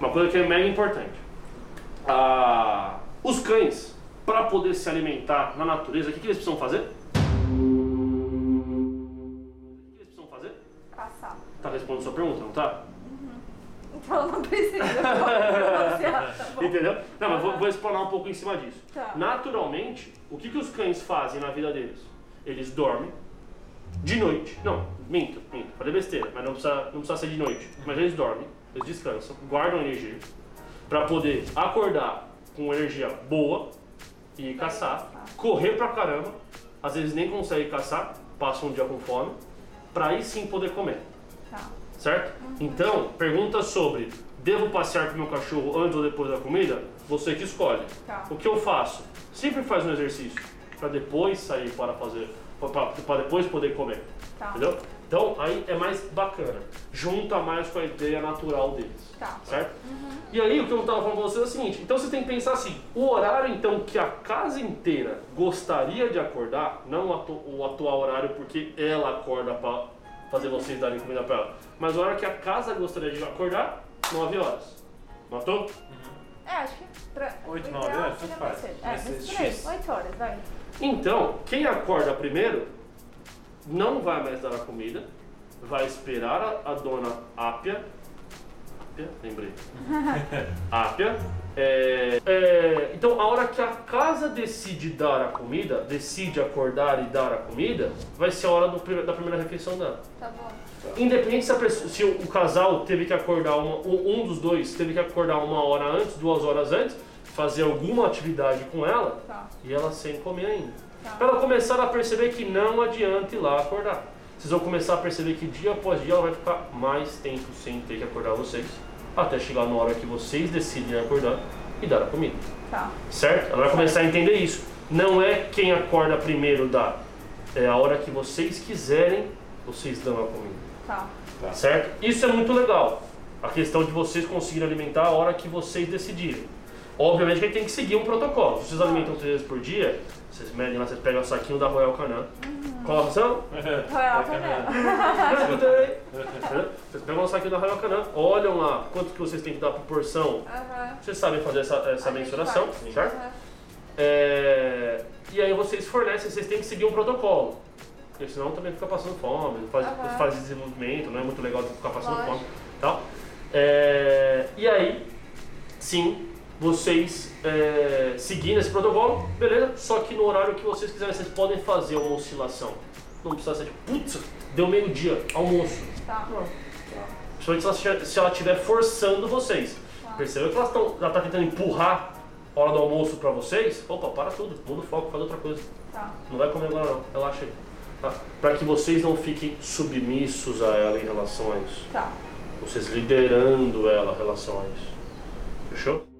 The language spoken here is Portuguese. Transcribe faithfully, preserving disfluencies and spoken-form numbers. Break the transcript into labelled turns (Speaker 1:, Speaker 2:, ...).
Speaker 1: uma coisa que é mega importante. Ah, os cães, para poder se alimentar na natureza, o que, que eles precisam fazer? O que eles precisam fazer?
Speaker 2: Caçar.
Speaker 1: Tá respondendo sua pergunta, não tá?
Speaker 2: Então não precisa pronunciar, tá bom.
Speaker 1: Entendeu? Não, mas vou, vou explanar um pouco em cima disso.
Speaker 2: Tá.
Speaker 1: Naturalmente, o que, que os cães fazem na vida deles? Eles dormem de noite. Não, minto, minto, falei besteira, mas não precisa, não precisa ser de noite. Mas eles dormem, eles descansam, guardam energia para poder acordar com energia boa e caçar, correr pra caramba, às vezes nem consegue caçar, passa um dia com fome, para aí sim poder comer.
Speaker 2: Tá.
Speaker 1: Certo? Então, pergunta sobre devo passear com meu cachorro antes ou depois da comida? Você que escolhe.
Speaker 2: Tá.
Speaker 1: O que eu faço? Sempre faz um exercício para depois sair para fazer, para depois poder comer.
Speaker 2: Tá.
Speaker 1: Entendeu? Então aí é mais bacana, junta mais com a ideia natural deles.
Speaker 2: Tá.
Speaker 1: Certo? Uhum. E aí o que eu estava falando para vocês é o seguinte, então você tem que pensar assim, o horário então que a casa inteira gostaria de acordar, não atu o atual horário porque ela acorda para fazer vocês darem comida para ela, mas a hora que a casa gostaria de acordar, nove horas. Matou?
Speaker 2: É, acho que... Pra...
Speaker 3: oito, nove horas, tanto faz.
Speaker 2: É,
Speaker 3: Vai ser
Speaker 2: mas por aí,
Speaker 3: X.
Speaker 2: oito horas, vai.
Speaker 1: Então, quem acorda primeiro não vai mais dar a comida, vai esperar a, a dona Ápia, Ápia, lembrei, Ápia, é, é, então a hora que a casa decide dar a comida, decide acordar e dar a comida, vai ser a hora do, da primeira refeição dela.
Speaker 2: Tá bom.
Speaker 1: Independente se, a pessoa, se o, o casal teve que acordar, uma, um dos dois teve que acordar uma hora antes, duas horas antes, fazer alguma atividade com ela,
Speaker 2: Tá.
Speaker 1: e ela sem comer ainda.
Speaker 2: Tá.
Speaker 1: Para ela começar a perceber que não adianta ir lá acordar. Vocês vão começar a perceber que dia após dia ela vai ficar mais tempo sem ter que acordar vocês, até chegar na hora que vocês decidem acordar e dar a comida.
Speaker 2: Tá.
Speaker 1: Certo? Ela vai começar a entender isso. Não é quem acorda primeiro dá, é a hora que vocês quiserem, vocês dão a comida.
Speaker 2: Tá.
Speaker 3: Tá.
Speaker 1: Certo? Isso é muito legal. A questão de vocês conseguirem alimentar a hora que vocês decidirem. Obviamente que ele tem que seguir um protocolo. Se vocês alimentam três vezes por dia, vocês medem lá, vocês pegam o saquinho da Royal Canin.
Speaker 2: Uhum.
Speaker 1: Qual a ração?
Speaker 2: Royal Canin.
Speaker 1: Não escutei. Vocês pegam o saquinho da Royal Canin, olham lá quanto que vocês têm que dar por porção.
Speaker 2: Aham.
Speaker 1: Vocês sabem fazer essa, essa
Speaker 2: A gente
Speaker 1: mensuração,
Speaker 2: faz.
Speaker 1: certo?
Speaker 2: Aham.
Speaker 1: É, e aí vocês fornecem, vocês têm que seguir um protocolo. Porque senão também fica passando fome, faz,
Speaker 2: Aham.
Speaker 1: faz desenvolvimento, não é muito legal ficar passando
Speaker 2: Lógico.
Speaker 1: fome. Tal. É, e aí, sim, vocês é, seguindo esse protocolo, beleza? Só que no horário que vocês quiserem, vocês podem fazer uma oscilação. Não precisa ser tipo, putz, deu meio-dia, almoço.
Speaker 2: Tá.
Speaker 1: Não. Principalmente se ela, se ela estiver forçando vocês.
Speaker 2: Tá.
Speaker 1: Percebeu que elas tão, ela está tentando empurrar a hora do almoço para vocês? Opa, para tudo, muda o foco, faz outra coisa.
Speaker 2: Tá.
Speaker 1: Não vai comer agora não, relaxa aí. Tá? Para que vocês não fiquem submissos a ela em relação a isso.
Speaker 2: Tá.
Speaker 1: Vocês liderando ela em relação a isso. Fechou?